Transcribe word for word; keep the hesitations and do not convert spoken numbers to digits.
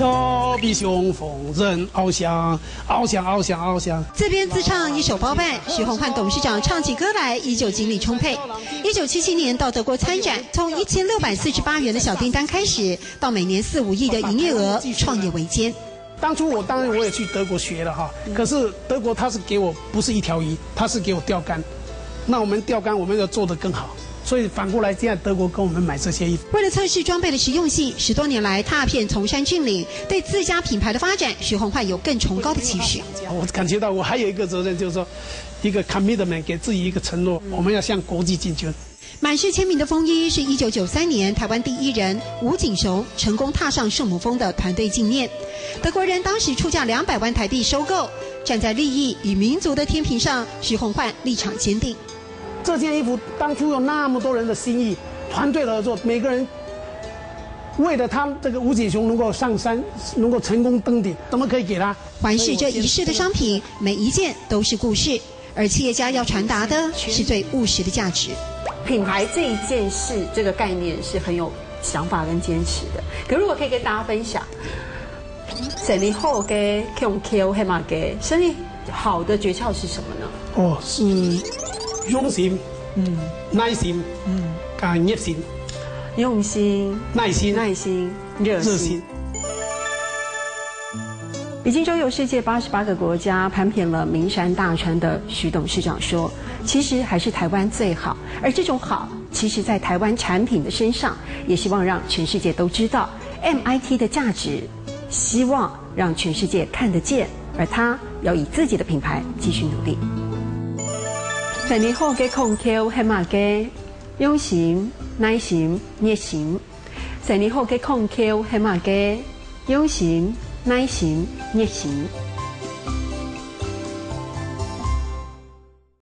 峭壁上逢人翱翔，翱翔翱翔翱翔。 这边自唱一手包办，徐宏焕董事长唱起歌来依旧精力充沛。一九七七年到德国参展，从一千六百四十八元的小订单开始，到每年四五亿的营业额，创业维艰。 当初我当然我也去德国学了哈，可是德国他是给我不是一条鱼，他是给我钓竿。那我们钓竿我们要做得更好。所以反过来，现在德国跟我们买这些衣服。 为了测试装备的实用性，十多年来踏遍崇山峻岭，对自家品牌的发展，徐宏焕有更崇高的期许。 我感觉到我还有一个责任，就是说，一个 commitment 给自己一个承诺，我们要向国际进军。 满是签名的风衣是一九九三年台湾第一人吴景雄成功踏上圣母峰的团队纪念。德国人当时出价两百万台币收购，站在利益与民族的天平上，徐宏焕立场坚定。 这件衣服当初有那么多人的心意，团队的合作，每个人为了他这个吴景雄能够上山，能够成功登顶，怎么可以给他？ 环视这一世的商品，每一件都是故事，而企业家要传达的是最务实的价值。 品牌这一件事，这个概念是很有想法跟坚持的。可如果可以跟大家分享，生意好嘅用 Q 黑马嘅生意好的诀窍是什么呢？ 哦，是。用心，嗯，耐心，嗯，加热心， 用心、 耐心、 耐心、热心。热心已经周游世界八十八个国家，盘遍了名山大川的徐董事长说，其实还是台湾最好。而这种好，其实在台湾产品的身上，也希望让全世界都知道 M I T 的价值，希望让全世界看得见，而他要以自己的品牌继续努力。生意好嘅空口黑马嘅用心、耐心、热心。生意好嘅空口黑马嘅用心、耐心、热心。